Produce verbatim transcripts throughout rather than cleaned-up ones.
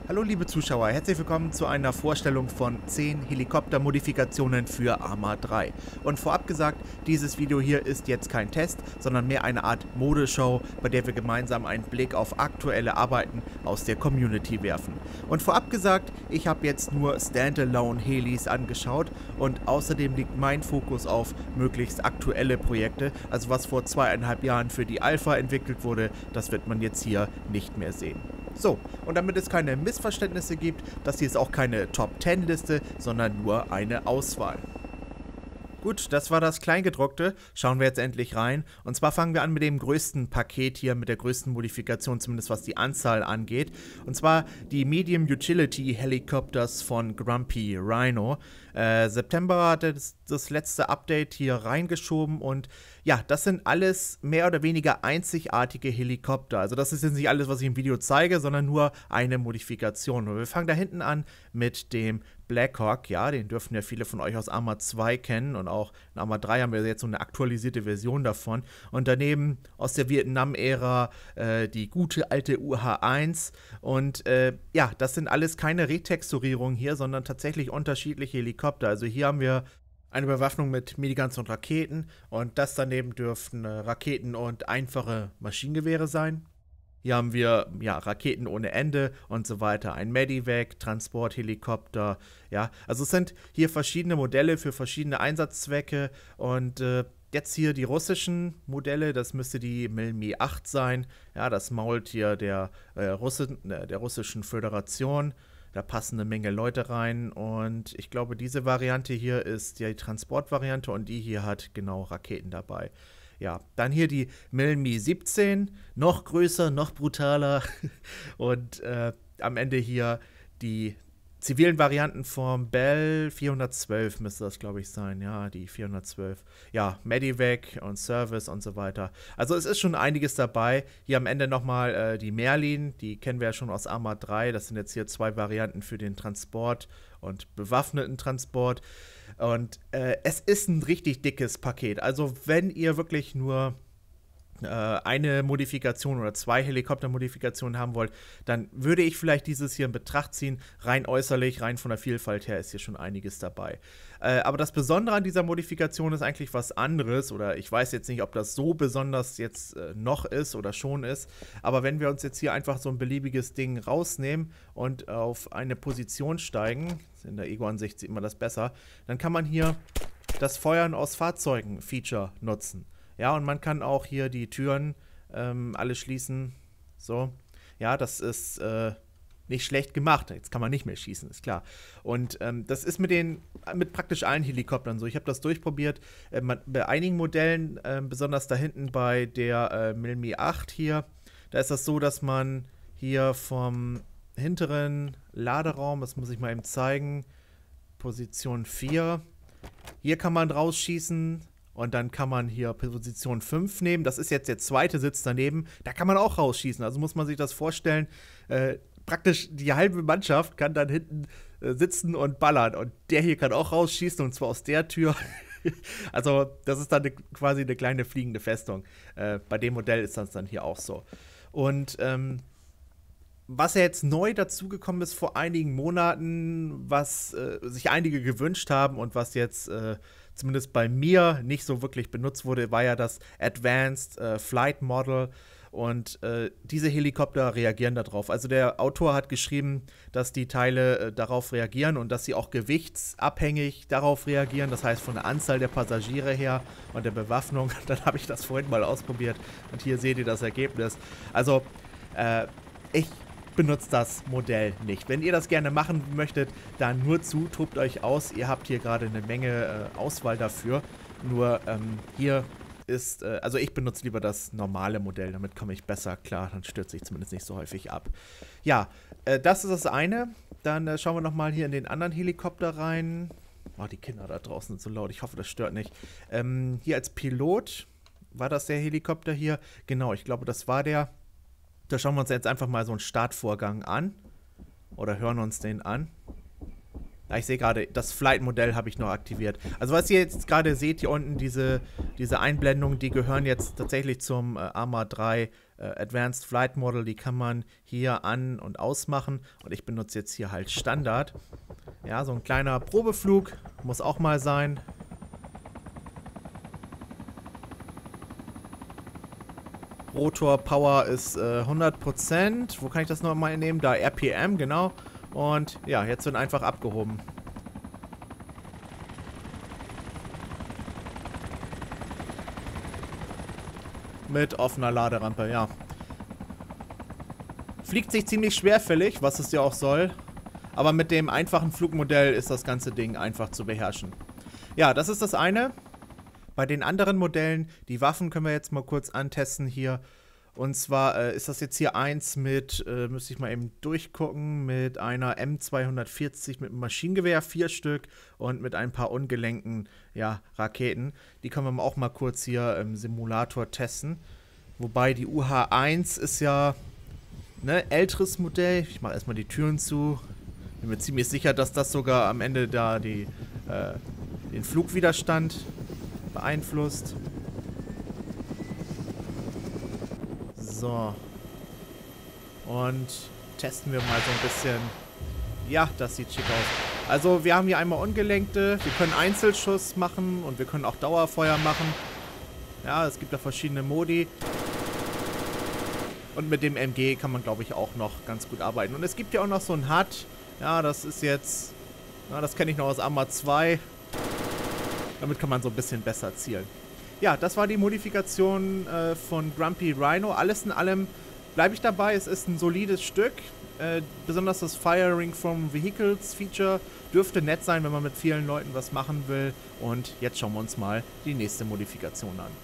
Hallo liebe Zuschauer, herzlich willkommen zu einer Vorstellung von zehn Helikoptermodifikationen für Arma drei. Und vorab gesagt, dieses Video hier ist jetzt kein Test, sondern mehr eine Art Modeshow, bei der wir gemeinsam einen Blick auf aktuelle Arbeiten aus der Community werfen. Und vorab gesagt, ich habe jetzt nur Standalone Helis angeschaut und außerdem liegt mein Fokus auf möglichst aktuelle Projekte, also was vor zweieinhalb Jahren für die Alpha entwickelt wurde, das wird man jetzt hier nicht mehr sehen. So, und damit es keine Missverständnisse gibt, das hier ist auch keine Top zehn Liste, sondern nur eine Auswahl. Gut, das war das Kleingedruckte. Schauen wir jetzt endlich rein. Und zwar fangen wir an mit dem größten Paket hier, mit der größten Modifikation, zumindest was die Anzahl angeht. Und zwar die Medium Utility Helicopters von Grumpy Rhino. Äh, September hatte das, das letzte Update hier reingeschoben und ja, das sind alles mehr oder weniger einzigartige Helikopter. Also das ist jetzt nicht alles, was ich im Video zeige, sondern nur eine Modifikation. Und wir fangen da hinten an mit dem Blackhawk, ja, den dürften ja viele von euch aus Arma zwei kennen und auch in Arma drei haben wir jetzt so eine aktualisierte Version davon. Und daneben aus der Vietnam-Ära äh, die gute alte U H eins und äh, ja, das sind alles keine Retexturierungen hier, sondern tatsächlich unterschiedliche Helikopter. Also hier haben wir eine Bewaffnung mit Miniguns und Raketen und das daneben dürften äh, Raketen und einfache Maschinengewehre sein. Hier haben wir ja, Raketen ohne Ende und so weiter, ein Medivac, Transporthelikopter, ja, also es sind hier verschiedene Modelle für verschiedene Einsatzzwecke und äh, jetzt hier die russischen Modelle, das müsste die Milmi acht sein, ja, das Maultier der, äh, Russen, äh, der russischen Föderation. Da passen eine Menge Leute rein und ich glaube, diese Variante hier ist die Transportvariante und die hier hat genau Raketen dabei. Ja, dann hier die Milmi siebzehn, noch größer, noch brutaler und äh, am Ende hier die zivilen Varianten vom Bell vierhundertzwölf müsste das, glaube ich, sein. Ja, die vierhundertzwölf. Ja, Medivac und Service und so weiter. Also es ist schon einiges dabei. Hier am Ende nochmal äh, die Merlin, die kennen wir ja schon aus Arma drei. Das sind jetzt hier zwei Varianten für den Transport und bewaffneten Transport. Und äh, es ist ein richtig dickes Paket. Also wenn ihr wirklich nur äh, eine Modifikation oder zwei Helikoptermodifikationen haben wollt, dann würde ich vielleicht dieses hier in Betracht ziehen. Rein äußerlich, rein von der Vielfalt her ist hier schon einiges dabei. Äh, aber das Besondere an dieser Modifikation ist eigentlich was anderes. Oder ich weiß jetzt nicht, ob das so besonders jetzt äh, noch ist oder schon ist. Aber wenn wir uns jetzt hier einfach so ein beliebiges Ding rausnehmen und auf eine Position steigen, in der Ego-Ansicht sieht man das besser, dann kann man hier das Feuern aus Fahrzeugen-Feature nutzen. Ja, und man kann auch hier die Türen ähm, alle schließen. So, ja, das ist äh, nicht schlecht gemacht. Jetzt kann man nicht mehr schießen, ist klar. Und ähm, das ist mit den mit praktisch allen Helikoptern so. Ich habe das durchprobiert. Äh, man, bei einigen Modellen, äh, besonders da hinten bei der äh, Milmi acht hier, da ist das so, dass man hier vom hinteren Laderaum, das muss ich mal eben zeigen, Position vier, hier kann man rausschießen. Und dann kann man hier Position fünf nehmen. Das ist jetzt der zweite Sitz daneben. Da kann man auch rausschießen. Also muss man sich das vorstellen. Äh, praktisch die halbe Mannschaft kann dann hinten äh, sitzen und ballern. Und der hier kann auch rausschießen. Und zwar aus der Tür. Also das ist dann eine, quasi eine kleine fliegende Festung. Äh, bei dem Modell ist das dann hier auch so. Und ähm, was ja jetzt neu dazugekommen ist vor einigen Monaten, was äh, sich einige gewünscht haben und was jetzt äh, zumindest bei mir nicht so wirklich benutzt wurde, war ja das Advanced äh, Flight Model. Und äh, diese Helikopter reagieren darauf. Also der Autor hat geschrieben, dass die Teile äh, darauf reagieren und dass sie auch gewichtsabhängig darauf reagieren. Das heißt von der Anzahl der Passagiere her und der Bewaffnung. Dann habe ich das vorhin mal ausprobiert und hier seht ihr das Ergebnis. Also äh, ich benutzt das Modell nicht. Wenn ihr das gerne machen möchtet, dann nur zu, tobt euch aus. Ihr habt hier gerade eine Menge äh, Auswahl dafür. Nur ähm, hier ist, äh, also ich benutze lieber das normale Modell, damit komme ich besser klar, dann stürze ich zumindest nicht so häufig ab. Ja, äh, das ist das eine. Dann äh, schauen wir nochmal hier in den anderen Helikopter rein. Oh, die Kinder da draußen sind so laut, ich hoffe, das stört nicht. Ähm, hier als Pilot, war das der Helikopter hier? Genau, ich glaube, das war der. Da schauen wir uns jetzt einfach mal so einen Startvorgang an. Oder hören uns den an. Ja, ich sehe gerade, das Flight-Modell habe ich noch aktiviert. Also was ihr jetzt gerade seht, hier unten, diese, diese Einblendungen, die gehören jetzt tatsächlich zum äh, Arma drei äh, Advanced Flight Model, die kann man hier an- und ausmachen. Und ich benutze jetzt hier halt Standard. Ja, so ein kleiner Probeflug muss auch mal sein. Rotor Power ist äh, hundert Prozent. Wo kann ich das nochmal nehmen? Da R P M, genau. Und ja, jetzt wird einfach abgehoben. Mit offener Laderampe, ja. Fliegt sich ziemlich schwerfällig, was es ja auch soll. Aber mit dem einfachen Flugmodell ist das ganze Ding einfach zu beherrschen. Ja, das ist das eine. Bei den anderen Modellen, die Waffen können wir jetzt mal kurz antesten hier. Und zwar äh, ist das jetzt hier eins mit, äh, müsste ich mal eben durchgucken, mit einer M zweihundertvierzig mit einem Maschinengewehr, vier Stück und mit ein paar ungelenkten ja, Raketen. Die können wir auch mal kurz hier im Simulator testen. Wobei die U H eins ist ja ne älteres Modell. Ich mache erstmal die Türen zu. Bin mir ziemlich sicher, dass das sogar am Ende da die, äh, den Flugwiderstand beeinflusst. So. Und testen wir mal so ein bisschen. Ja, das sieht schick aus. Also wir haben hier einmal ungelenkte. Wir können Einzelschuss machen und wir können auch Dauerfeuer machen. Ja, es gibt da verschiedene Modi. Und mit dem M G kann man, glaube ich, auch noch ganz gut arbeiten. Und es gibt ja auch noch so ein H U D. Ja, das ist jetzt... Na, das kenne ich noch aus Arma zwei. Damit kann man so ein bisschen besser zielen. Ja, das war die Modifikation äh, von Grumpy Rhino. Alles in allem bleibe ich dabei. Es ist ein solides Stück. Äh, besonders das Firing from Vehicles Feature dürfte nett sein, wenn man mit vielen Leuten was machen will. Und jetzt schauen wir uns mal die nächste Modifikation an.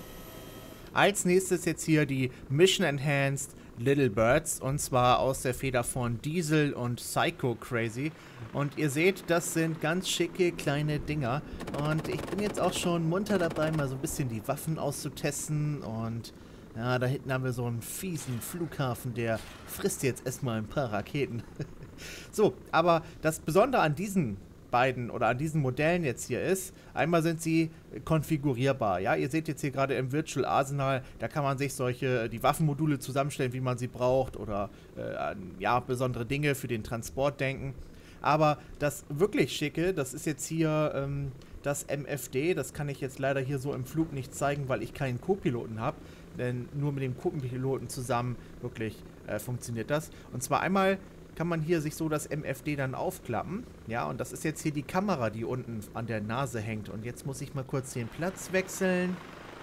Als nächstes jetzt hier die Mission Enhanced Little Birds, und zwar aus der Feder von Diesel und Psycho Crazy. Und ihr seht, das sind ganz schicke kleine Dinger. Und ich bin jetzt auch schon munter dabei, mal so ein bisschen die Waffen auszutesten. Und ja, da hinten haben wir so einen fiesen Flughafen, der frisst jetzt erstmal ein paar Raketen. So, aber das Besondere an diesen beiden oder an diesen Modellen jetzt hier ist, einmal sind sie konfigurierbar. Ja, ihr seht jetzt hier gerade im Virtual Arsenal, da kann man sich solche, die Waffenmodule zusammenstellen, wie man sie braucht, oder äh, an, ja, besondere Dinge für den Transport denken. Aber das wirklich Schicke, das ist jetzt hier ähm, das M F D, das kann ich jetzt leider hier so im Flug nicht zeigen, weil ich keinen Co-Piloten habe, denn nur mit dem Co-Piloten zusammen wirklich äh, funktioniert das. Und zwar einmal kann man hier sich so das M F D dann aufklappen. Ja, und das ist jetzt hier die Kamera, die unten an der Nase hängt. Und jetzt muss ich mal kurz den Platz wechseln.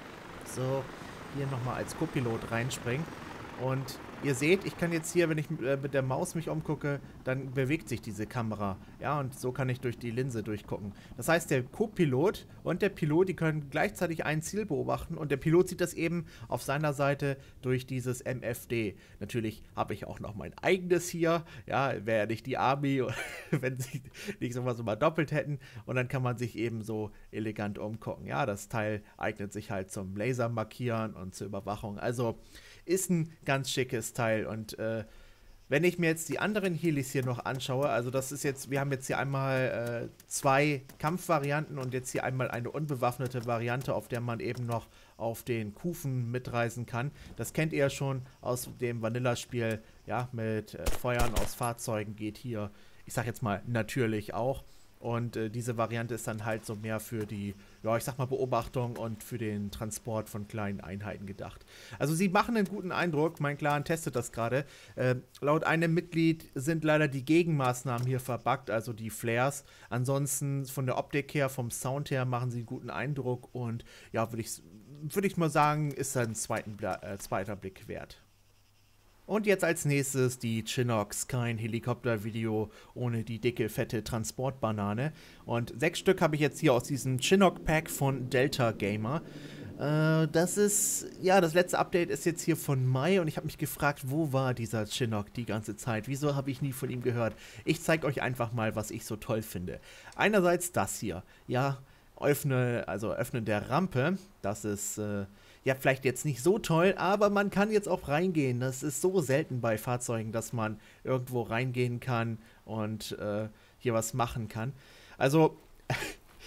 So, hier nochmal als Co-Pilot reinspringen. Und ihr seht, ich kann jetzt hier, wenn ich äh, mit der Maus mich umgucke, dann bewegt sich diese Kamera. Ja, und so kann ich durch die Linse durchgucken. Das heißt, der Co-Pilot und der Pilot, die können gleichzeitig ein Ziel beobachten. Und der Pilot sieht das eben auf seiner Seite durch dieses M F D. Natürlich habe ich auch noch mein eigenes hier. Ja, wäre ja nicht die Army, wenn sie nicht sowas immer doppelt hätten. Und dann kann man sich eben so elegant umgucken. Ja, das Teil eignet sich halt zum Lasermarkieren und zur Überwachung. Also ist ein ganz schickes Teil. Und äh, wenn ich mir jetzt die anderen Helis hier noch anschaue, also das ist jetzt, wir haben jetzt hier einmal äh, zwei Kampfvarianten und jetzt hier einmal eine unbewaffnete Variante, auf der man eben noch auf den Kufen mitreisen kann. Das kennt ihr ja schon aus dem Vanilla-Spiel, ja, mit äh, Feuern aus Fahrzeugen geht hier, ich sag jetzt mal, natürlich auch. Und äh, diese Variante ist dann halt so mehr für die, ja, ich sag mal, Beobachtung und für den Transport von kleinen Einheiten gedacht. Also sie machen einen guten Eindruck, mein Clan testet das gerade. Äh, laut einem Mitglied sind leider die Gegenmaßnahmen hier verbuggt, also die Flares. Ansonsten von der Optik her, vom Sound her machen sie einen guten Eindruck und ja, würde ich, würd ich mal sagen, ist ein zweiten, äh, zweiter Blick wert. Und jetzt als nächstes die Chinox, kein Helikopter-Video ohne die dicke, fette Transportbanane. Und sechs Stück habe ich jetzt hier aus diesem Chinook-Pack von Delta Gamer. Äh, das ist, ja, das letzte Update ist jetzt hier von Mai und ich habe mich gefragt, wo war dieser Chinook die ganze Zeit? Wieso habe ich nie von ihm gehört? Ich zeige euch einfach mal, was ich so toll finde. Einerseits das hier, ja, öffne, also Öffnen der Rampe, das ist, äh, ja, vielleicht jetzt nicht so toll, aber man kann jetzt auch reingehen. Das ist so selten bei Fahrzeugen, dass man irgendwo reingehen kann und äh, hier was machen kann. Also,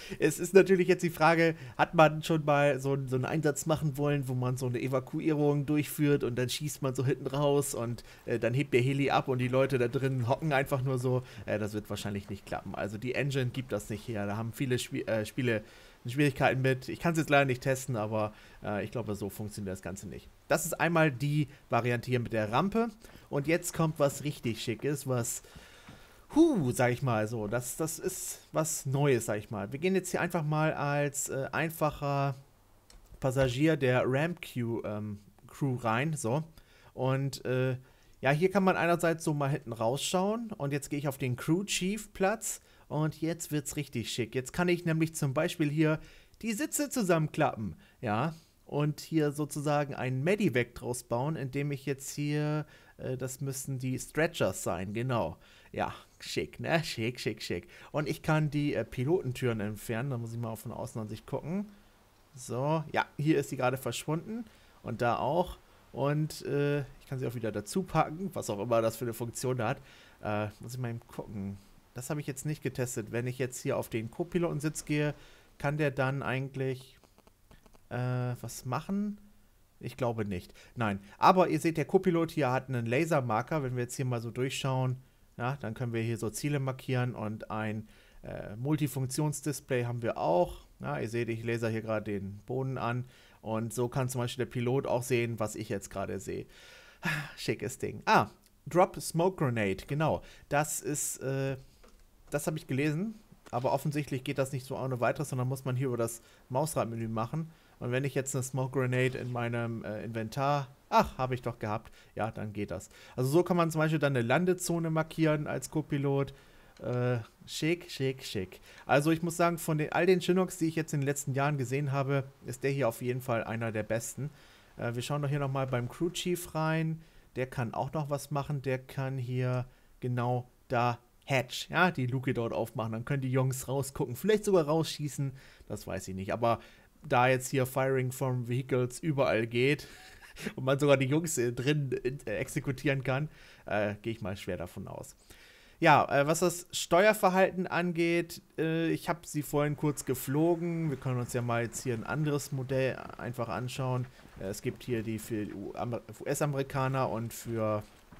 Es ist natürlich jetzt die Frage, hat man schon mal so, so einen Einsatz machen wollen, wo man so eine Evakuierung durchführt und dann schießt man so hinten raus und äh, dann hebt der Heli ab und die Leute da drin hocken einfach nur so. Äh, das wird wahrscheinlich nicht klappen. Also die Engine gibt das nicht her. Da haben viele Spie äh, Spiele Schwierigkeiten mit. Ich kann es jetzt leider nicht testen, aber äh, ich glaube, so funktioniert das Ganze nicht. Das ist einmal die Variante hier mit der Rampe. Und jetzt kommt was richtig Schickes, was... Huh, sag ich mal so, das, das ist was Neues, sag ich mal. Wir gehen jetzt hier einfach mal als äh, einfacher Passagier der Ramp Crew, ähm, Crew rein, so. Und äh, ja, hier kann man einerseits so mal hinten rausschauen. Und jetzt gehe ich auf den Crew Chief Platz und jetzt wird's richtig schick. Jetzt kann ich nämlich zum Beispiel hier die Sitze zusammenklappen, ja. Und hier sozusagen einen Medivac draus bauen, indem ich jetzt hier, äh, das müssten die Stretchers sein, genau. Ja, schick, ne? Schick, schick, schick. Und ich kann die äh, Pilotentüren entfernen. Da muss ich mal auf eine Außenansicht gucken. So, ja, hier ist sie gerade verschwunden. Und da auch. Und äh, ich kann sie auch wieder dazu packen, was auch immer das für eine Funktion hat. Äh, muss ich mal eben gucken. Das habe ich jetzt nicht getestet. Wenn ich jetzt hier auf den Co-Pilotensitz gehe, kann der dann eigentlich äh, was machen? Ich glaube nicht. Nein. Aber ihr seht, der Co-Pilot hier hat einen Lasermarker. Wenn wir jetzt hier mal so durchschauen, ja, dann können wir hier so Ziele markieren und ein äh, Multifunktionsdisplay haben wir auch. Ja, ihr seht, ich laser hier gerade den Boden an und so kann zum Beispiel der Pilot auch sehen, was ich jetzt gerade sehe. Schickes Ding. Ah, Drop Smoke Grenade, genau. Das ist, äh, das habe ich gelesen, aber offensichtlich geht das nicht so ohne weiteres, sondern muss man hier über das Mausradmenü machen. Und wenn ich jetzt eine Smoke Grenade in meinem äh, Inventar... Ach, habe ich doch gehabt. Ja, dann geht das. Also so kann man zum Beispiel dann eine Landezone markieren als Co-Pilot. Äh, schick, schick, schick. Also ich muss sagen, von den, all den Chinooks, die ich jetzt in den letzten Jahren gesehen habe, ist der hier auf jeden Fall einer der besten. Äh, wir schauen doch hier nochmal beim Crew Chief rein. Der kann auch noch was machen. Der kann hier genau da Hatch, ja, die Luke dort aufmachen. Dann können die Jungs rausgucken, vielleicht sogar rausschießen. Das weiß ich nicht. Aber da jetzt hier Firing from Vehicles überall geht und man sogar die Jungs äh, drin äh, exekutieren kann, äh, gehe ich mal schwer davon aus. Ja, äh, was das Steuerverhalten angeht, äh, ich habe sie vorhin kurz geflogen. Wir können uns ja mal jetzt hier ein anderes Modell einfach anschauen. Äh, es gibt hier die für U S-Amerikaner und für,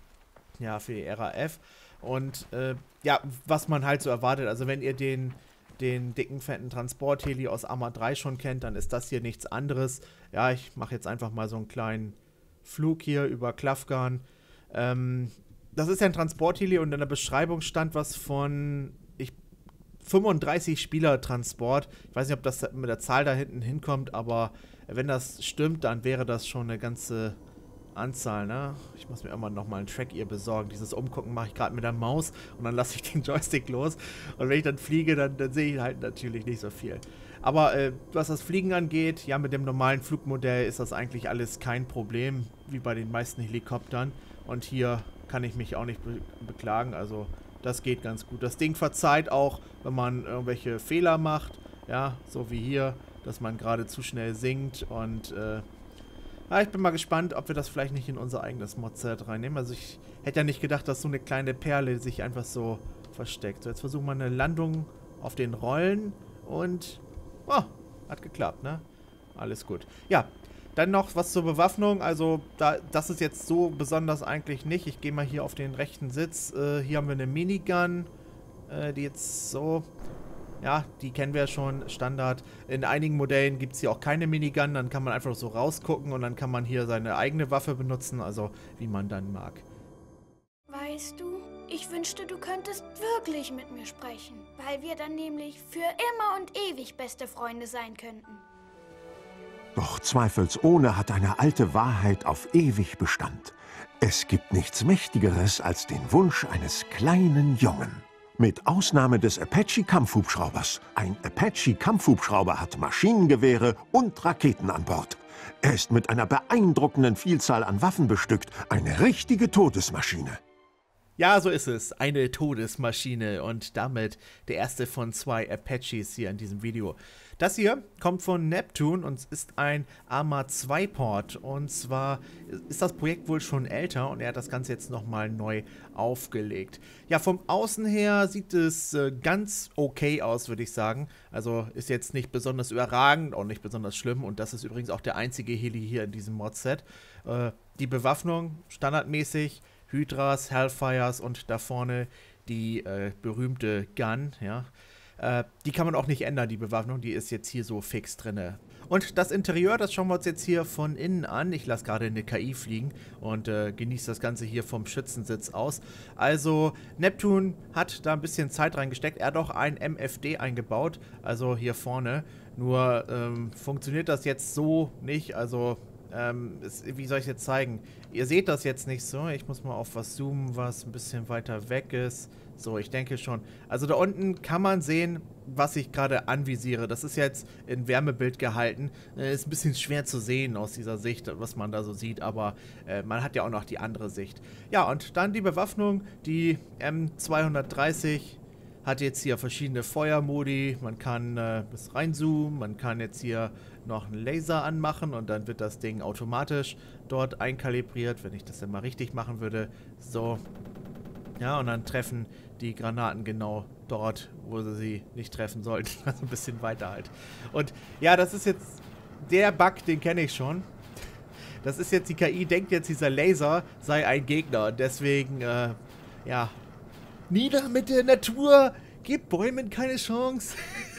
ja, für die R A F. Und äh, ja, was man halt so erwartet, also wenn ihr den den dicken, fetten Transportheli aus Arma drei schon kennt, dann ist das hier nichts anderes. Ja, ich mache jetzt einfach mal so einen kleinen Flug hier über Klafgan. Ähm, das ist ja ein Transportheli und in der Beschreibung stand was von ich, fünfunddreißig Spieler-Transport. Ich weiß nicht, ob das mit der Zahl da hinten hinkommt, aber wenn das stimmt, dann wäre das schon eine ganze Anzahl, ne? Ich muss mir immer noch mal einen Track-Ear besorgen. Dieses Umgucken mache ich gerade mit der Maus und dann lasse ich den Joystick los. Und wenn ich dann fliege, dann, dann sehe ich halt natürlich nicht so viel. Aber äh, was das Fliegen angeht, ja, mit dem normalen Flugmodell ist das eigentlich alles kein Problem, wie bei den meisten Helikoptern. Und hier kann ich mich auch nicht be beklagen, also das geht ganz gut. Das Ding verzeiht auch, wenn man irgendwelche Fehler macht, ja, so wie hier, dass man gerade zu schnell sinkt und äh, ja, ich bin mal gespannt, ob wir das vielleicht nicht in unser eigenes Modset reinnehmen. Also ich hätte ja nicht gedacht, dass so eine kleine Perle sich einfach so versteckt. So, jetzt versuchen wir eine Landung auf den Rollen und oh, hat geklappt, ne? Alles gut. Ja, dann noch was zur Bewaffnung. Also da, das ist jetzt so besonders eigentlich nicht. Ich gehe mal hier auf den rechten Sitz. Äh, hier haben wir eine Minigun, äh, die jetzt so... Ja, die kennen wir ja schon, Standard. In einigen Modellen gibt es hier auch keine Minigun, dann kann man einfach so rausgucken und dann kann man hier seine eigene Waffe benutzen, also wie man dann mag. Weißt du, ich wünschte, du könntest wirklich mit mir sprechen, weil wir dann nämlich für immer und ewig beste Freunde sein könnten. Doch zweifelsohne hat eine alte Wahrheit auf ewig Bestand. Es gibt nichts Mächtigeres als den Wunsch eines kleinen Jungen. Mit Ausnahme des Apache-Kampfhubschraubers. Ein Apache-Kampfhubschrauber hat Maschinengewehre und Raketen an Bord. Er ist mit einer beeindruckenden Vielzahl an Waffen bestückt. Eine richtige Todesmaschine. Ja, so ist es. Eine Todesmaschine und damit der erste von zwei Apaches hier in diesem Video. Das hier kommt von Neptune und ist ein Arma zwei Port. Und zwar ist das Projekt wohl schon älter und er hat das Ganze jetzt nochmal neu aufgelegt. Ja, vom Außen her sieht es äh, ganz okay aus, würde ich sagen. Also ist jetzt nicht besonders überragend, auch nicht besonders schlimm. Und das ist übrigens auch der einzige Heli hier in diesem Mod-Set. Äh, die Bewaffnung standardmäßig. Hydras, Hellfires und da vorne die äh, berühmte Gun, ja. Äh, die kann man auch nicht ändern, die Bewaffnung, die ist jetzt hier so fix drin. Und das Interieur, das schauen wir uns jetzt hier von innen an. Ich lasse gerade eine K I fliegen und äh, genieße das Ganze hier vom Schützensitz aus. Also Neptune hat da ein bisschen Zeit reingesteckt. Er hat auch ein M F D eingebaut, also hier vorne. Nur ähm, funktioniert das jetzt so nicht, also... Ähm, ist, wie soll ich jetzt zeigen? Ihr seht das jetzt nicht so. Ich muss mal auf was zoomen, was ein bisschen weiter weg ist. So, ich denke schon. Also da unten kann man sehen, was ich gerade anvisiere. Das ist jetzt in Wärmebild gehalten. Äh, ist ein bisschen schwer zu sehen aus dieser Sicht, was man da so sieht. Aber äh, man hat ja auch noch die andere Sicht. Ja, und dann die Bewaffnung. Die M zweihundertdreißig hat jetzt hier verschiedene Feuermodi. Man kann äh, bis reinzoomen. Man kann jetzt hier noch einen Laser anmachen und dann wird das Ding automatisch dort einkalibriert, wenn ich das dann mal richtig machen würde. So. Ja, und dann treffen die Granaten genau dort, wo sie sie nicht treffen sollten. Also ein bisschen weiter halt. Und ja, das ist jetzt der Bug, den kenne ich schon. Das ist jetzt, die K I denkt jetzt, dieser Laser sei ein Gegner. Und deswegen, äh, ja, nieder mit der Natur! Gib Bäumen keine Chance!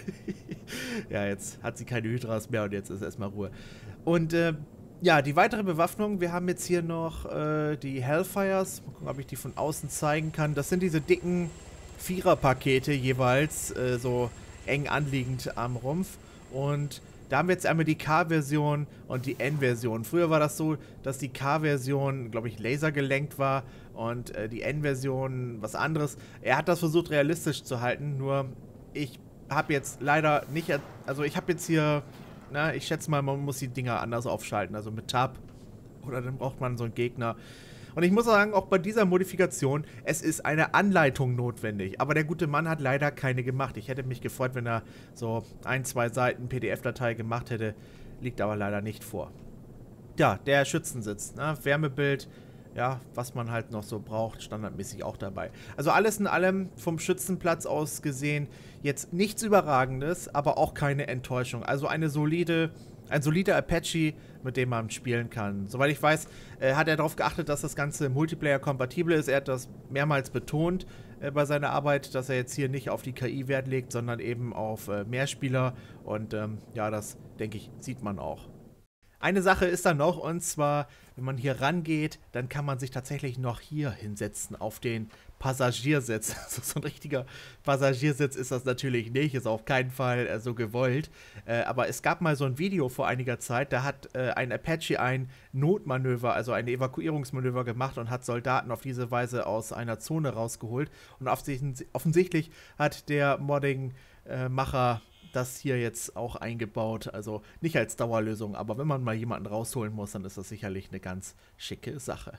Ja, jetzt hat sie keine Hydras mehr und jetzt ist erstmal Ruhe. Und äh, ja, die weitere Bewaffnung, wir haben jetzt hier noch äh, die Hellfires. Mal gucken, ob ich die von außen zeigen kann. Das sind diese dicken Vierer-Pakete jeweils, äh, so eng anliegend am Rumpf. Und da haben wir jetzt einmal die K-Version und die N-Version. Früher war das so, dass die K-Version, glaube ich, lasergelenkt war und äh, die N-Version was anderes. Er hat das versucht realistisch zu halten, nur ich habe jetzt leider nicht, also ich habe jetzt hier, na, ich schätze mal, man muss die Dinger anders aufschalten, also mit Tab oder dann braucht man so einen Gegner. Und ich muss sagen, auch bei dieser Modifikation, es ist eine Anleitung notwendig. Aber der gute Mann hat leider keine gemacht. Ich hätte mich gefreut, wenn er so ein, zwei Seiten P D F-Datei gemacht hätte. Liegt aber leider nicht vor. Ja, der Schützensitz, ne? Wärmebild, ja, was man halt noch so braucht, standardmäßig auch dabei. Also alles in allem vom Schützenplatz aus gesehen jetzt nichts Überragendes, aber auch keine Enttäuschung. Also eine solide... Ein solider Apache, mit dem man spielen kann. Soweit ich weiß, äh, hat er darauf geachtet, dass das Ganze Multiplayer-kompatibel ist. Er hat das mehrmals betont äh, bei seiner Arbeit, dass er jetzt hier nicht auf die K I Wert legt, sondern eben auf äh, Mehrspieler. Und ähm, ja, das, denke ich, sieht man auch. Eine Sache ist dann noch, und zwar, wenn man hier rangeht, dann kann man sich tatsächlich noch hier hinsetzen, auf den Passagiersitz. Also so ein richtiger Passagiersitz ist das natürlich nicht, ist auf keinen Fall äh, so gewollt. Äh, aber es gab mal so ein Video vor einiger Zeit, da hat äh, ein Apache ein Notmanöver, also ein Evakuierungsmanöver gemacht und hat Soldaten auf diese Weise aus einer Zone rausgeholt. Und offensichtlich hat der Modding-Macher das hier jetzt auch eingebaut, also nicht als Dauerlösung, aber wenn man mal jemanden rausholen muss, dann ist das sicherlich eine ganz schicke Sache.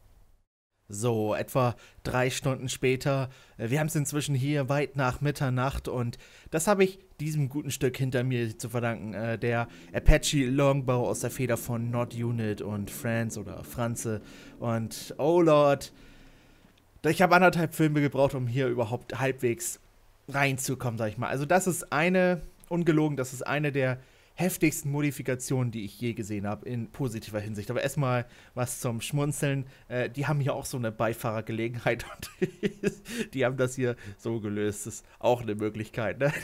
So, etwa drei Stunden später, wir haben es inzwischen hier weit nach Mitternacht und das habe ich diesem guten Stück hinter mir zu verdanken, äh, der Apache Longbow aus der Feder von Not Unit und Franz oder Franze und oh Lord, ich habe anderthalb Filme gebraucht, um hier überhaupt halbwegs reinzukommen, sag ich mal. Also das ist eine, ungelogen, das ist eine der heftigsten Modifikationen, die ich je gesehen habe, in positiver Hinsicht. Aber erstmal was zum Schmunzeln. Äh, die haben hier auch so eine Beifahrergelegenheit und die haben das hier so gelöst. Das ist auch eine Möglichkeit, ne?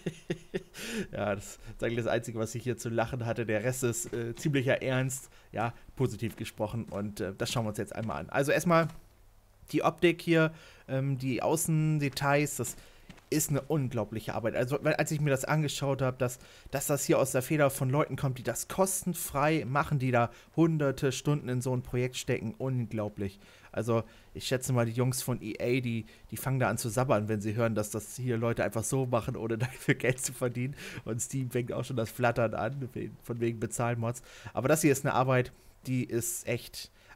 Ja, das ist eigentlich das Einzige, was ich hier zu lachen hatte. Der Rest ist äh, ziemlicher Ernst, ja, positiv gesprochen und äh, das schauen wir uns jetzt einmal an. Also erstmal die Optik hier, ähm, die Außendetails, das ist eine unglaubliche Arbeit. Also, als ich mir das angeschaut habe, dass, dass das hier aus der Feder von Leuten kommt, die das kostenfrei machen, die da hunderte Stunden in so ein Projekt stecken, unglaublich. Also, ich schätze mal, die Jungs von E A, die, die fangen da an zu sabbern, wenn sie hören, dass das hier Leute einfach so machen, ohne dafür Geld zu verdienen. Und Steam fängt auch schon das Flattern an, von wegen Bezahlmods. Aber das hier ist eine Arbeit, die ist echt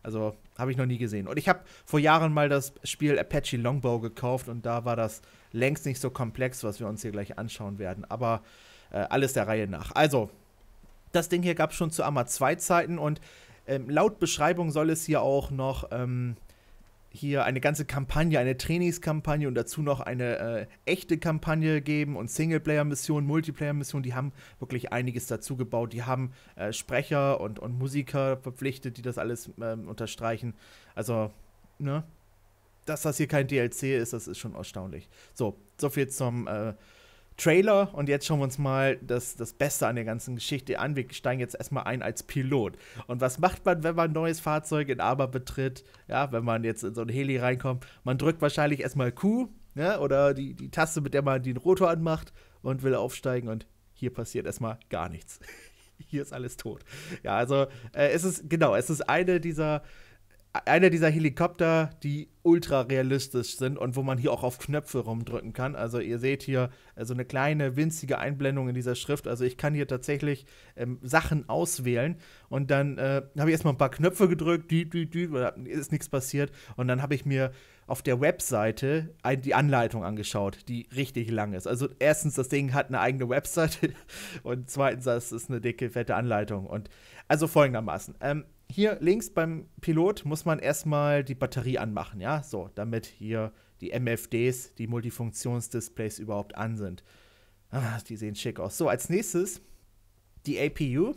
Also, habe ich noch nie gesehen. Und ich habe vor Jahren mal das Spiel Apache Longbow gekauft und da war das längst nicht so komplex, was wir uns hier gleich anschauen werden. Aber äh, alles der Reihe nach. Also, das Ding hier gab es schon zu Arma zwei Zeiten und ähm, laut Beschreibung soll es hier auch noch ähm, hier eine ganze Kampagne, eine Trainingskampagne und dazu noch eine äh, echte Kampagne geben und Singleplayer-Missionen, Multiplayer-Missionen, die haben wirklich einiges dazu gebaut. Die haben äh, Sprecher und, und Musiker verpflichtet, die das alles ähm, unterstreichen. Also, ne, dass das hier kein D L C ist, das ist schon erstaunlich. So, soviel zum äh, Trailer und jetzt schauen wir uns mal das, das Beste an der ganzen Geschichte an. Wir steigen jetzt erstmal ein als Pilot. Und was macht man, wenn man ein neues Fahrzeug in Arma betritt? Ja, wenn man jetzt in so ein Heli reinkommt. Man drückt wahrscheinlich erstmal Q, ja, oder die, die Taste, mit der man den Rotor anmacht und will aufsteigen und hier passiert erstmal gar nichts. Hier ist alles tot. Ja, also äh, es ist, genau, es ist eine dieser Einer dieser Helikopter, die ultra realistisch sind und wo man hier auch auf Knöpfe rumdrücken kann. Also ihr seht hier äh, so eine kleine, winzige Einblendung in dieser Schrift. Also ich kann hier tatsächlich ähm, Sachen auswählen und dann äh, habe ich erstmal ein paar Knöpfe gedrückt, die, die, die, ist nichts passiert. Und dann habe ich mir auf der Webseite ein, die Anleitung angeschaut, die richtig lang ist. Also erstens, das Ding hat eine eigene Webseite und zweitens, das ist eine dicke, fette Anleitung. Und also folgendermaßen, ähm, hier links beim Pilot muss man erstmal die Batterie anmachen, ja, so, damit hier die M F Ds, die Multifunktionsdisplays überhaupt an sind. Ah, die sehen schick aus. So, als nächstes die A P U.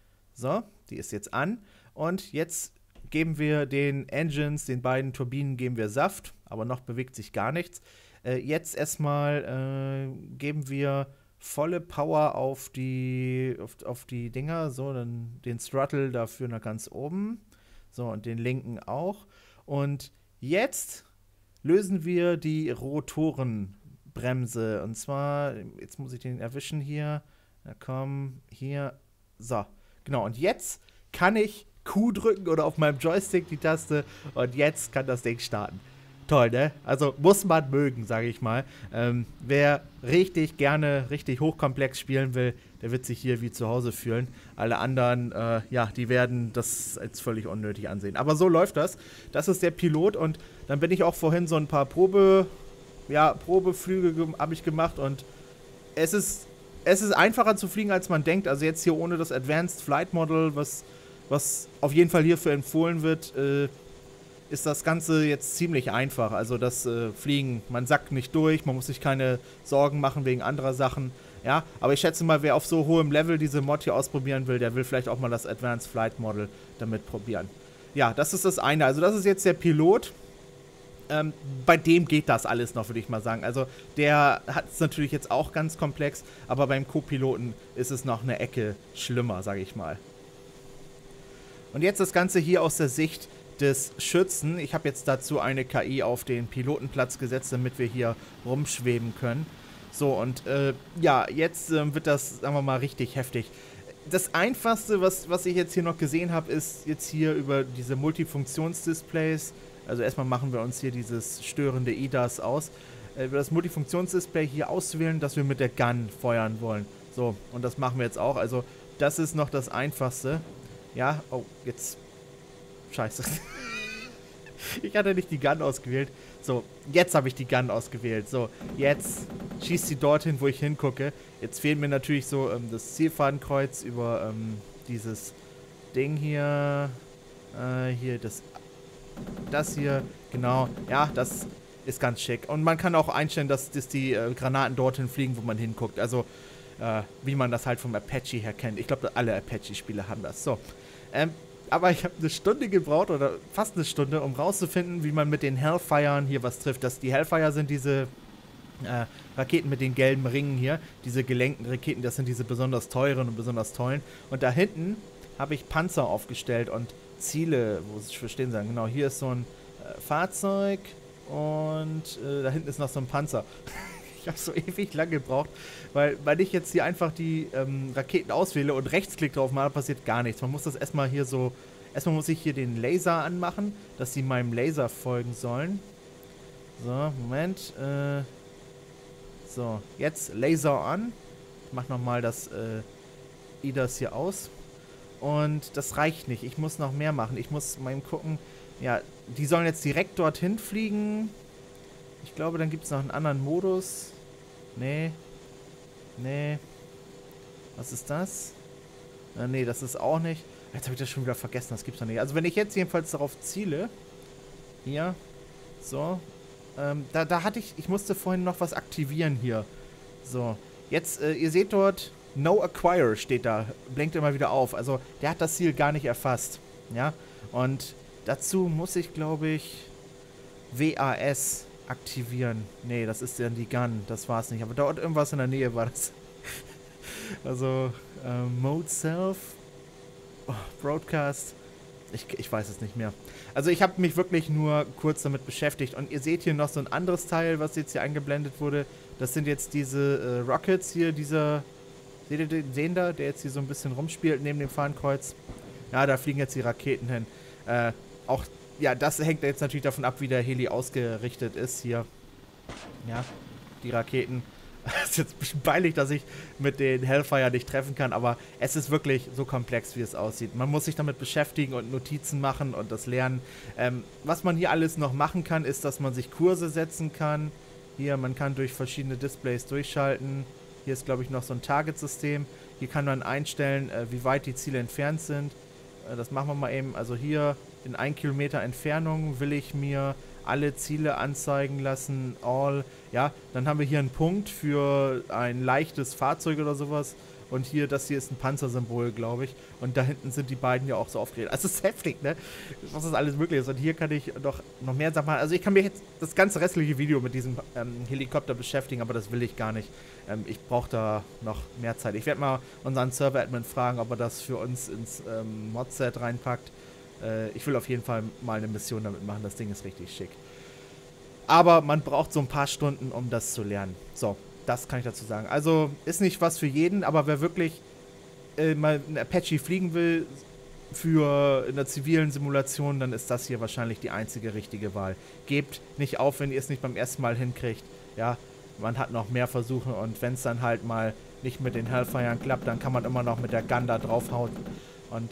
So, die ist jetzt an und jetzt geben wir den Engines, den beiden Turbinen geben wir Saft, aber noch bewegt sich gar nichts. Äh, jetzt erstmal äh, geben wir volle Power auf die, auf, auf die Dinger, so, dann den Throttle dafür nach ganz oben, so, und den linken auch. Und jetzt lösen wir die Rotorenbremse, und zwar, jetzt muss ich den erwischen hier, na komm, hier, so, genau, und jetzt kann ich Q drücken oder auf meinem Joystick die Taste und jetzt kann das Ding starten. Toll, ne? Also muss man mögen, sage ich mal. Ähm, wer richtig gerne, richtig hochkomplex spielen will, der wird sich hier wie zu Hause fühlen. Alle anderen, äh, ja, die werden das als völlig unnötig ansehen. Aber so läuft das. Das ist der Pilot und dann bin ich auch vorhin so ein paar Probe, ja, Probeflüge habe ich gemacht und es ist, es ist einfacher zu fliegen, als man denkt. Also jetzt hier ohne das Advanced Flight Model, was, was auf jeden Fall hierfür empfohlen wird, äh, ist das Ganze jetzt ziemlich einfach. Also das äh, Fliegen, man sackt nicht durch, man muss sich keine Sorgen machen wegen anderer Sachen. Ja, aber ich schätze mal, wer auf so hohem Level diese Mod hier ausprobieren will, der will vielleicht auch mal das Advanced Flight Model damit probieren. Ja, das ist das eine. Also das ist jetzt der Pilot. Ähm, bei dem geht das alles noch, würde ich mal sagen. Also der hat es natürlich jetzt auch ganz komplex, aber beim Co-Piloten ist es noch eine Ecke schlimmer, sage ich mal. Und jetzt das Ganze hier aus der Sicht des Schützen. Ich habe jetzt dazu eine K I auf den Pilotenplatz gesetzt, damit wir hier rumschweben können. So, und äh, ja, jetzt äh, wird das, sagen wir mal, richtig heftig. Das Einfachste, was, was ich jetzt hier noch gesehen habe, ist jetzt hier über diese Multifunktionsdisplays. Also erstmal machen wir uns hier dieses störende I D A S aus. Äh, über das Multifunktionsdisplay hier auszuwählen, dass wir mit der Gun feuern wollen. So, und das machen wir jetzt auch. Also das ist noch das Einfachste. Ja, oh, jetzt... Scheiße. Ich hatte nicht die Gun ausgewählt. So, jetzt habe ich die Gun ausgewählt. So, jetzt schießt sie dorthin, wo ich hingucke. Jetzt fehlt mir natürlich so ähm, das Zielfadenkreuz über ähm, dieses Ding hier. Äh, hier, das, das hier. Genau, ja, das ist ganz schick. Und man kann auch einstellen, dass, dass die äh, Granaten dorthin fliegen, wo man hinguckt. Also, äh, wie man das halt vom Apache her kennt. Ich glaube, alle Apache-Spiele haben das. So, ähm, aber ich habe eine Stunde gebraucht, oder fast eine Stunde, um rauszufinden, wie man mit den Hellfiren hier was trifft. Das, die Hellfire sind diese äh, Raketen mit den gelben Ringen hier. Diese gelenkten Raketen, das sind diese besonders teuren und besonders tollen. Und da hinten habe ich Panzer aufgestellt und Ziele, wo sie verstehen sagen. Genau, hier ist so ein äh, Fahrzeug und äh, da hinten ist noch so ein Panzer. Ich habe so ewig lang gebraucht, weil, weil ich jetzt hier einfach die ähm, Raketen auswähle und Rechtsklick drauf mache, passiert gar nichts. Man muss das erstmal hier so, erstmal muss ich hier den Laser anmachen, dass sie meinem Laser folgen sollen. So, Moment. Äh, so, jetzt Laser an. Ich mache nochmal das äh, I D A S hier aus. Und das reicht nicht. Ich muss noch mehr machen. Ich muss mal eben gucken. Ja, die sollen jetzt direkt dorthin fliegen. Ich glaube, dann gibt es noch einen anderen Modus. Nee. Nee. Was ist das? Äh, nee, das ist auch nicht. Jetzt habe ich das schon wieder vergessen. Das gibt's noch nicht. Also wenn ich jetzt jedenfalls darauf ziele. Hier. So. Ähm, da, da hatte ich... Ich musste vorhin noch was aktivieren hier. So. Jetzt, äh, ihr seht dort... No Acquire steht da. Blinkt immer wieder auf. Also der hat das Ziel gar nicht erfasst. Ja. Und dazu muss ich, glaube ich... W A S aktivieren. Nee, das ist dann die Gun. Das war es nicht. Aber dort irgendwas in der Nähe war das. Also, äh, Mode Self, oh, Broadcast, ich, ich weiß es nicht mehr. Also ich habe mich wirklich nur kurz damit beschäftigt. Und ihr seht hier noch so ein anderes Teil, was jetzt hier eingeblendet wurde. Das sind jetzt diese äh, Rockets hier, dieser, seht ihr den, den da, der jetzt hier so ein bisschen rumspielt neben dem Fahnenkreuz? Ja, da fliegen jetzt die Raketen hin. Äh, auch, ja, das hängt jetzt natürlich davon ab, wie der Heli ausgerichtet ist hier. Ja, die Raketen. Es ist jetzt ein bisschen peinlich, dass ich mit den Hellfire nicht treffen kann, aber es ist wirklich so komplex, wie es aussieht. Man muss sich damit beschäftigen und Notizen machen und das lernen. Ähm, was man hier alles noch machen kann, ist, dass man sich Kurse setzen kann. Hier, man kann durch verschiedene Displays durchschalten. Hier ist, glaube ich, noch so ein Target-System. Hier kann man einstellen, äh, wie weit die Ziele entfernt sind. Äh, das machen wir mal eben. Also hier in ein Kilometer Entfernung will ich mir alle Ziele anzeigen lassen, all, ja, dann haben wir hier einen Punkt für ein leichtes Fahrzeug oder sowas und hier, das hier ist ein Panzersymbol, glaube ich, und da hinten sind die beiden ja auch so aufgeregt. Also es ist heftig, ne, was das alles möglich ist und hier kann ich doch noch mehr Sachen machen. Also ich kann mir jetzt das ganze restliche Video mit diesem ähm, Helikopter beschäftigen, aber das will ich gar nicht. Ähm, ich brauche da noch mehr Zeit. Ich werde mal unseren Server-Admin fragen, ob er das für uns ins ähm, Modset reinpackt. Ich will auf jeden Fall mal eine Mission damit machen. Das Ding ist richtig schick. Aber man braucht so ein paar Stunden, um das zu lernen. So, das kann ich dazu sagen. Also, ist nicht was für jeden, aber wer wirklich äh, mal ein Apache fliegen will für in der zivilen Simulation, dann ist das hier wahrscheinlich die einzige richtige Wahl. Gebt nicht auf, wenn ihr es nicht beim ersten Mal hinkriegt. Ja, man hat noch mehr Versuche und wenn es dann halt mal nicht mit den Hellfiren klappt, dann kann man immer noch mit der Gun da draufhauen und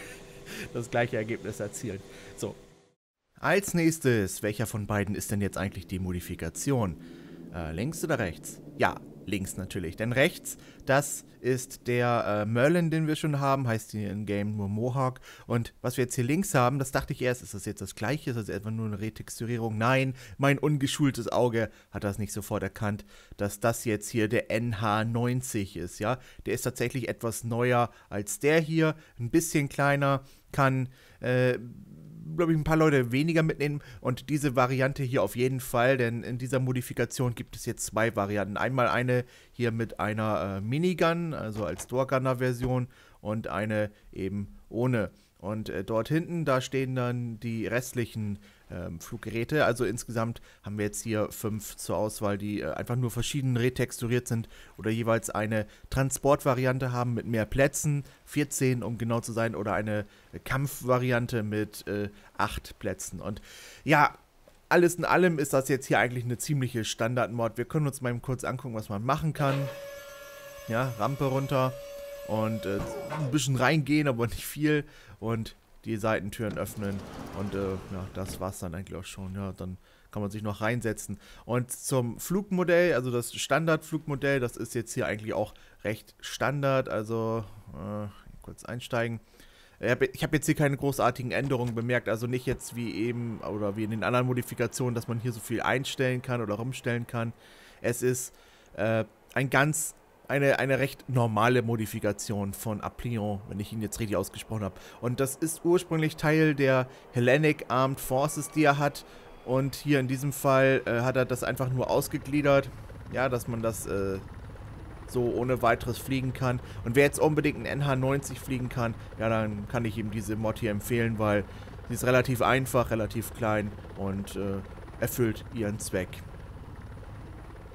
das gleiche Ergebnis erzielen. So. Als nächstes, welcher von beiden ist denn jetzt eigentlich die Modifikation? Äh, links oder rechts? Ja, links natürlich. Denn rechts, das ist der äh, Merlin, den wir schon haben, heißt hier in Game nur Mohawk. Und was wir jetzt hier links haben, das dachte ich erst, ist das jetzt das gleiche? Ist das etwa nur eine Retexturierung? Nein, mein ungeschultes Auge hat das nicht sofort erkannt, dass das jetzt hier der N H neunzig ist, ja. Der ist tatsächlich etwas neuer als der hier, ein bisschen kleiner, kann, äh, glaube ich, ein paar Leute weniger mitnehmen und diese Variante hier auf jeden Fall, denn in dieser Modifikation gibt es jetzt zwei Varianten. Einmal eine hier mit einer äh, Minigun, also als Doorgunner-Version und eine eben ohne. Und äh, dort hinten, da stehen dann die restlichen ähm, Fluggeräte. Also insgesamt haben wir jetzt hier fünf zur Auswahl, die äh, einfach nur verschieden retexturiert sind oder jeweils eine Transportvariante haben mit mehr Plätzen, vierzehn um genau zu sein, oder eine äh, Kampfvariante mit äh, acht Plätzen. Und ja, alles in allem ist das jetzt hier eigentlich eine ziemliche Standard-Mod. Wir können uns mal kurz angucken, was man machen kann. Ja, Rampe runter. Und äh, ein bisschen reingehen, aber nicht viel. Und die Seitentüren öffnen. Und äh, ja, das war's dann eigentlich auch schon. Ja, dann kann man sich noch reinsetzen. Und zum Flugmodell, also das Standardflugmodell, das ist jetzt hier eigentlich auch recht Standard. Also, äh, kurz einsteigen. Ich habe hab jetzt hier keine großartigen Änderungen bemerkt. Also nicht jetzt wie eben, oder wie in den anderen Modifikationen, dass man hier so viel einstellen kann oder rumstellen kann. Es ist äh, ein ganz... Eine, eine recht normale Modifikation von Aplion, wenn ich ihn jetzt richtig ausgesprochen habe. Und das ist ursprünglich Teil der Hellenic Armed Forces, die er hat. Und hier in diesem Fall äh, hat er das einfach nur ausgegliedert. Ja, dass man das äh, so ohne weiteres fliegen kann. Und wer jetzt unbedingt einen N H neunzig fliegen kann, ja, dann kann ich ihm diese Mod hier empfehlen, weil sie ist relativ einfach, relativ klein und äh, erfüllt ihren Zweck.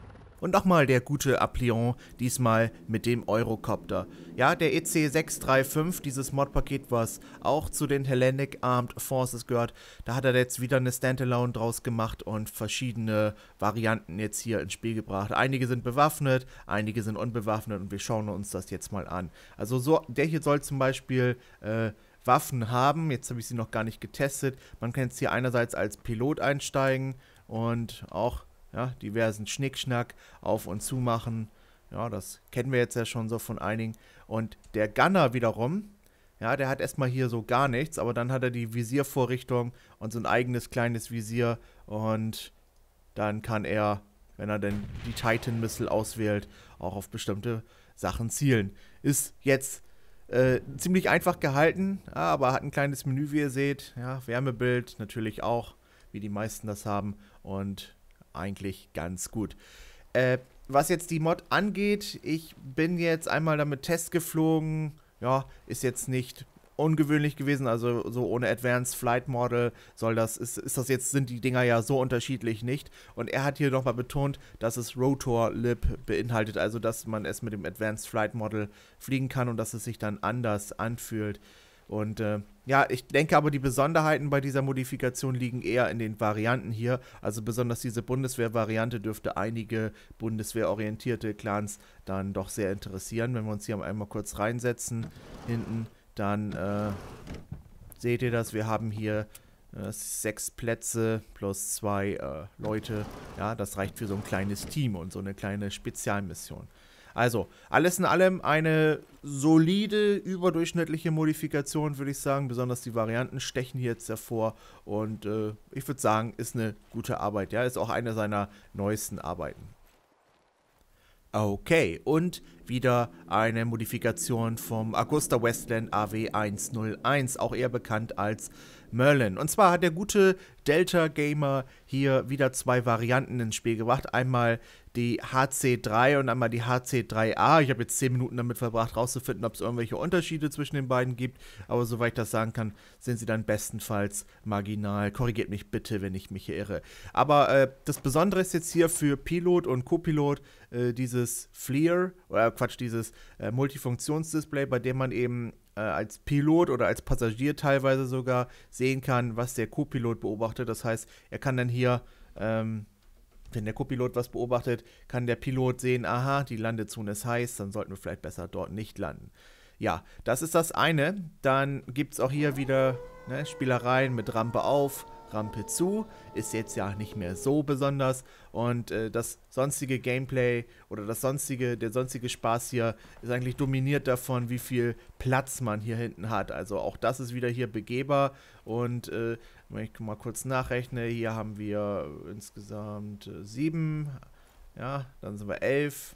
Und nochmal der gute Aplion, diesmal mit dem Eurocopter. Ja, der E C sechs drei fünf, dieses Modpaket, was auch zu den Hellenic Armed Forces gehört, da hat er jetzt wieder eine Standalone draus gemacht und verschiedene Varianten jetzt hier ins Spiel gebracht. Einige sind bewaffnet, einige sind unbewaffnet und wir schauen uns das jetzt mal an. Also so, der hier soll zum Beispiel äh, Waffen haben, jetzt habe ich sie noch gar nicht getestet. Man kann jetzt hier einerseits als Pilot einsteigen und auch ja, diversen Schnickschnack auf und zu machen. Ja, das kennen wir jetzt ja schon so von einigen. Und der Gunner wiederum, ja, der hat erstmal hier so gar nichts, aber dann hat er die Visiervorrichtung und so ein eigenes kleines Visier und dann kann er, wenn er denn die Titan Missile auswählt, auch auf bestimmte Sachen zielen. Ist jetzt äh, ziemlich einfach gehalten, aber hat ein kleines Menü, wie ihr seht. Ja, Wärmebild natürlich auch, wie die meisten das haben und eigentlich ganz gut. Äh, was jetzt die Mod angeht, ich bin jetzt einmal damit Test geflogen. Ja, ist jetzt nicht ungewöhnlich gewesen, also so ohne Advanced Flight Model soll das, ist, ist das jetzt, sind die Dinger ja so unterschiedlich nicht. Und er hat hier nochmal betont, dass es Rotor Lip beinhaltet, also dass man es mit dem Advanced Flight Model fliegen kann und dass es sich dann anders anfühlt. Und äh, ja, ich denke aber, die Besonderheiten bei dieser Modifikation liegen eher in den Varianten hier. Also besonders diese Bundeswehr-Variante dürfte einige bundeswehrorientierte Clans dann doch sehr interessieren. Wenn wir uns hier einmal kurz reinsetzen, hinten, dann äh, seht ihr das. Wir haben hier äh, sechs Plätze plus zwei äh, Leute. Ja, das reicht für so ein kleines Team und so eine kleine Spezialmission. Also, alles in allem eine solide, überdurchschnittliche Modifikation, würde ich sagen. Besonders die Varianten stechen hier jetzt hervor. Und äh, ich würde sagen, ist eine gute Arbeit. Ja, ist auch eine seiner neuesten Arbeiten. Okay, und wieder eine Modifikation vom Augusta Westland A W hunderteins, auch eher bekannt als Merlin. Und zwar hat der gute Delta Gamer hier wieder zwei Varianten ins Spiel gebracht. Einmal die H C drei und einmal die H C drei A. Ich habe jetzt zehn Minuten damit verbracht, rauszufinden, ob es irgendwelche Unterschiede zwischen den beiden gibt. Aber soweit ich das sagen kann, sind sie dann bestenfalls marginal. Korrigiert mich bitte, wenn ich mich hier irre. Aber äh, das Besondere ist jetzt hier für Pilot und Copilot äh, dieses FLIR, oder Quatsch, dieses äh, Multifunktionsdisplay, bei dem man eben äh, als Pilot oder als Passagier teilweise sogar sehen kann, was der Copilot beobachtet. Das heißt, er kann dann hier ähm, wenn der Copilot was beobachtet, kann der Pilot sehen, aha, die Landezone ist heiß, dann sollten wir vielleicht besser dort nicht landen. Ja, das ist das eine. Dann gibt es auch hier wieder ne, Spielereien mit Rampe auf, Rampe zu. Ist jetzt ja nicht mehr so besonders. Und äh, das sonstige Gameplay oder das sonstige, der sonstige Spaß hier ist eigentlich dominiert davon, wie viel Platz man hier hinten hat. Also auch das ist wieder hier begehbar. Und äh, wenn ich mal kurz nachrechne, hier haben wir insgesamt äh, sieben, ja, dann sind wir elf,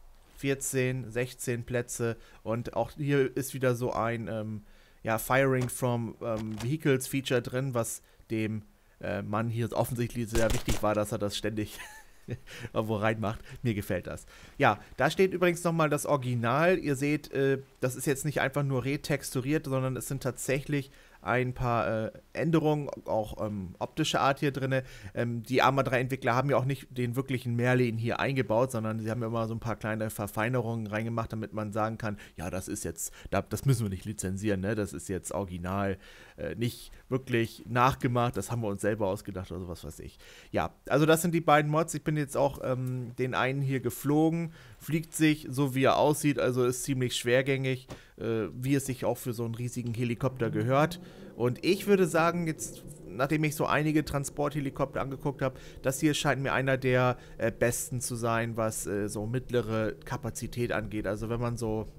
vierzehn, sechzehn Plätze. Und auch hier ist wieder so ein ähm, ja, Firing from ähm, Vehicles Feature drin, was dem äh, Mann hier offensichtlich sehr wichtig war, dass er das ständig irgendwo reinmacht. Mir gefällt das. Ja, da steht übrigens nochmal das Original. Ihr seht, äh, das ist jetzt nicht einfach nur retexturiert, sondern es sind tatsächlich ein paar äh, Änderungen, auch ähm, optischer Art hier drin. Ähm, die Arma drei Entwickler haben ja auch nicht den wirklichen Merlin hier eingebaut, sondern sie haben ja immer so ein paar kleine Verfeinerungen reingemacht, damit man sagen kann, ja, das ist jetzt, das müssen wir nicht lizenzieren, ne? Das ist jetzt original, äh, nicht wirklich nachgemacht, das haben wir uns selber ausgedacht oder sowas weiß ich. Ja, also das sind die beiden Mods. Ich bin jetzt auch ähm, den einen hier geflogen, fliegt sich so wie er aussieht, also ist ziemlich schwergängig, äh, wie es sich auch für so einen riesigen Helikopter gehört. Und ich würde sagen, jetzt, nachdem ich so einige Transporthelikopter angeguckt habe, das hier scheint mir einer der äh, besten zu sein, was äh, so mittlere Kapazität angeht. Also wenn man so,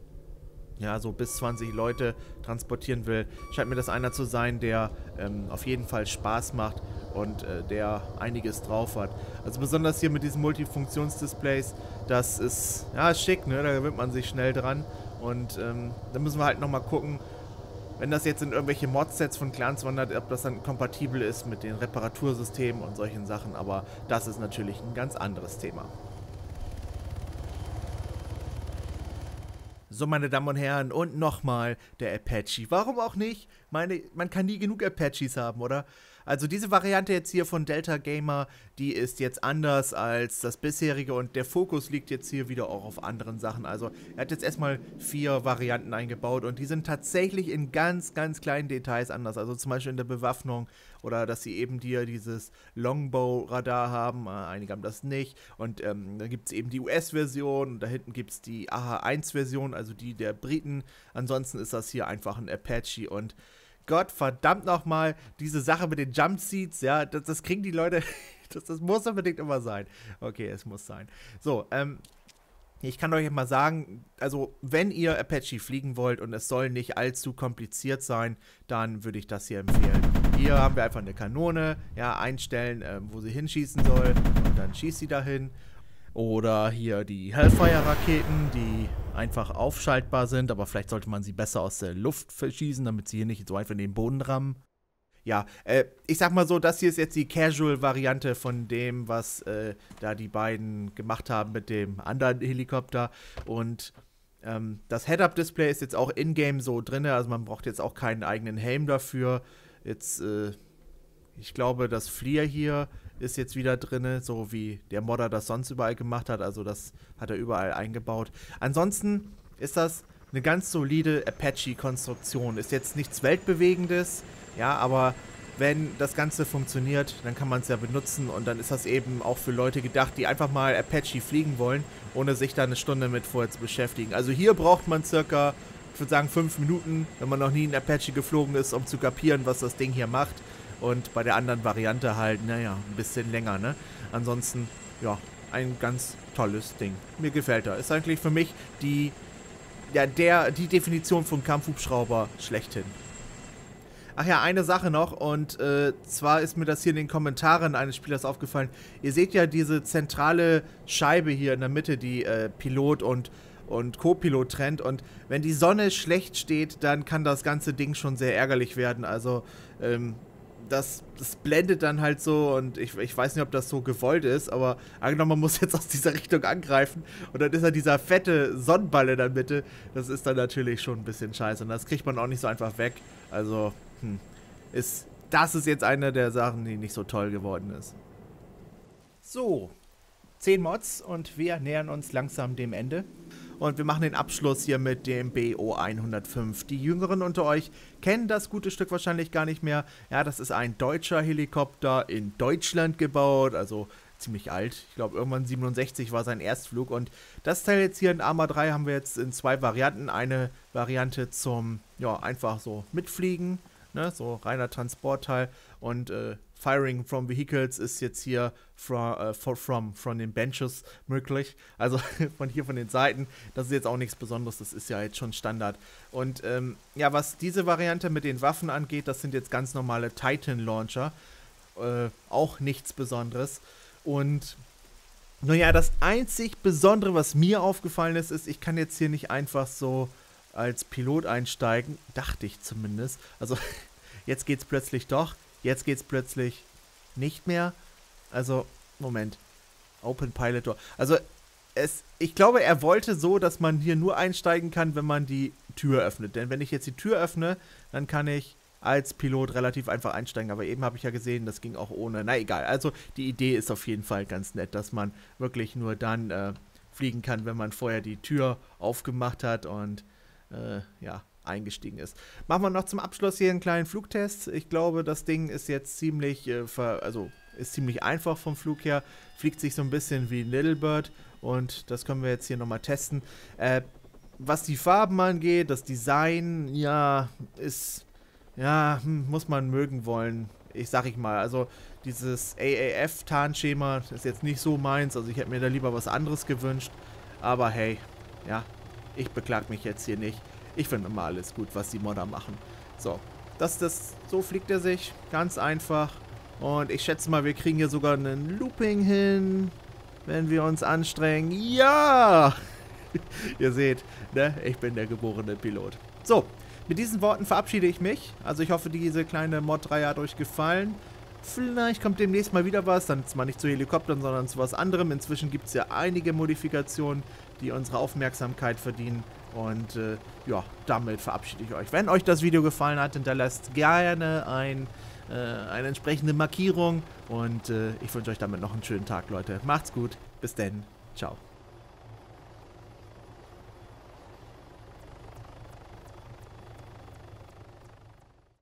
ja, so bis zwanzig Leute transportieren will, scheint mir das einer zu sein, der ähm, auf jeden Fall Spaß macht und äh, der einiges drauf hat. Also besonders hier mit diesen Multifunktionsdisplays, das ist, ja, schick, ne? Da gewöhnt man sich schnell dran. Und ähm, da müssen wir halt nochmal gucken, wenn das jetzt in irgendwelche Mod-Sets von Clans wandert, ob das dann kompatibel ist mit den Reparatursystemen und solchen Sachen. Aber das ist natürlich ein ganz anderes Thema. So, meine Damen und Herren, und nochmal der Apache. Warum auch nicht? meine, man kann nie genug Apaches haben, oder? Also diese Variante jetzt hier von Delta Gamer, die ist jetzt anders als das bisherige und der Fokus liegt jetzt hier wieder auch auf anderen Sachen. Also er hat jetzt erstmal vier Varianten eingebaut und die sind tatsächlich in ganz, ganz kleinen Details anders. Also zum Beispiel in der Bewaffnung oder dass sie eben hier dieses Longbow-Radar haben. Einige haben das nicht. Und ähm, da gibt es eben die U S-Version und da hinten gibt es die A H eins Version, also die der Briten. Ansonsten ist das hier einfach ein Apache und Gott verdammt nochmal, diese Sache mit den Jumpseats, ja, das, das kriegen die Leute, das, das muss unbedingt immer sein. Okay, es muss sein. So, ähm, ich kann euch mal sagen, also wenn ihr Apache fliegen wollt und es soll nicht allzu kompliziert sein, dann würde ich das hier empfehlen. Hier haben wir einfach eine Kanone, ja, einstellen, ähm, wo sie hinschießen soll und dann schießt sie dahin. Oder hier die Hellfire-Raketen, die einfach aufschaltbar sind, aber vielleicht sollte man sie besser aus der Luft verschießen, damit sie hier nicht so einfach in den Boden rammen. Ja, äh, ich sag mal so, das hier ist jetzt die Casual-Variante von dem, was äh, da die beiden gemacht haben mit dem anderen Helikopter. Und ähm, das Head-Up-Display ist jetzt auch in-game so drin, also man braucht jetzt auch keinen eigenen Helm dafür. Jetzt, äh, ich glaube, das Flier hier ist jetzt wieder drin, so wie der Modder das sonst überall gemacht hat. Also das hat er überall eingebaut. Ansonsten ist das eine ganz solide Apache-Konstruktion. Ist jetzt nichts Weltbewegendes, ja, aber wenn das Ganze funktioniert, dann kann man es ja benutzen und dann ist das eben auch für Leute gedacht, die einfach mal Apache fliegen wollen, ohne sich da eine Stunde mit vorher zu beschäftigen. Also hier braucht man circa, ich würde sagen, fünf Minuten, wenn man noch nie in Apache geflogen ist, um zu kapieren, was das Ding hier macht. Und bei der anderen Variante halt, naja, ein bisschen länger, ne? Ansonsten, ja, ein ganz tolles Ding. Mir gefällt er. Ist eigentlich für mich die, ja, der, die Definition von Kampfhubschrauber schlechthin. Ach ja, eine Sache noch, und äh, zwar ist mir das hier in den Kommentaren eines Spielers aufgefallen. Ihr seht ja diese zentrale Scheibe hier in der Mitte, die äh, Pilot und und Co-Pilot trennt, und wenn die Sonne schlecht steht, dann kann das ganze Ding schon sehr ärgerlich werden. Also, ähm, Das, das blendet dann halt so und ich, ich weiß nicht, ob das so gewollt ist, aber angenommen, man muss jetzt aus dieser Richtung angreifen und dann ist da dieser fette Sonnenball in der Mitte. Das ist dann natürlich schon ein bisschen scheiße und das kriegt man auch nicht so einfach weg. Also, hm, ist, das ist jetzt eine der Sachen, die nicht so toll geworden ist. So, zehn Mods und wir nähern uns langsam dem Ende. Und wir machen den Abschluss hier mit dem B O hundertfünf. Die Jüngeren unter euch kennen das gute Stück wahrscheinlich gar nicht mehr. Ja, das ist ein deutscher Helikopter in Deutschland gebaut, also ziemlich alt. Ich glaube, irgendwann siebenundsechzig war sein Erstflug. Und das Teil jetzt hier in Arma drei haben wir jetzt in zwei Varianten. Eine Variante zum, ja, einfach so mitfliegen, ne, so reiner Transportteil. Und äh, Firing from Vehicles ist jetzt hier from, uh, for, from, from den Benches möglich. Also von hier von den Seiten. Das ist jetzt auch nichts Besonderes, das ist ja jetzt schon Standard. Und ähm, ja, was diese Variante mit den Waffen angeht, das sind jetzt ganz normale Titan Launcher. Äh, auch nichts Besonderes. Und naja, das einzig Besondere, was mir aufgefallen ist, ist, ich kann jetzt hier nicht einfach so als Pilot einsteigen. Dachte ich zumindest. Also jetzt geht's plötzlich doch. Jetzt geht's plötzlich nicht mehr. Also, Moment. Open Pilot Door. Also, es, ich glaube, er wollte so, dass man hier nur einsteigen kann, wenn man die Tür öffnet. Denn wenn ich jetzt die Tür öffne, dann kann ich als Pilot relativ einfach einsteigen. Aber eben habe ich ja gesehen, das ging auch ohne. Na egal. Also, die Idee ist auf jeden Fall ganz nett, dass man wirklich nur dann äh, fliegen kann, wenn man vorher die Tür aufgemacht hat und äh, ja, eingestiegen ist. Machen wir noch zum Abschluss hier einen kleinen Flugtest. Ich glaube, das Ding ist jetzt ziemlich, äh, ver also ist ziemlich einfach vom Flug her. Fliegt sich so ein bisschen wie ein Little Bird und das können wir jetzt hier nochmal testen. Äh, was die Farben angeht, das Design, ja, ist, ja, hm, muss man mögen wollen. Ich sag ich mal, also dieses A A F-Tarnschema ist jetzt nicht so meins, also ich hätte mir da lieber was anderes gewünscht. Aber hey, ja, ich beklag mich jetzt hier nicht. Ich finde immer alles gut, was die Modder machen. So, das, das, so fliegt er sich. Ganz einfach. Und ich schätze mal, wir kriegen hier sogar einen Looping hin, wenn wir uns anstrengen. Ja! Ihr seht, ne? Ich bin der geborene Pilot. So, mit diesen Worten verabschiede ich mich. Also ich hoffe, diese kleine Mod-Reihe hat euch gefallen. Vielleicht kommt demnächst mal wieder was, dann zwar nicht zu Helikoptern, sondern zu was anderem. Inzwischen gibt es ja einige Modifikationen, die unsere Aufmerksamkeit verdienen. Und äh, ja, damit verabschiede ich euch. Wenn euch das Video gefallen hat, hinterlasst gerne ein, äh, eine entsprechende Markierung. Und äh, ich wünsche euch damit noch einen schönen Tag, Leute. Macht's gut. Bis denn. Ciao.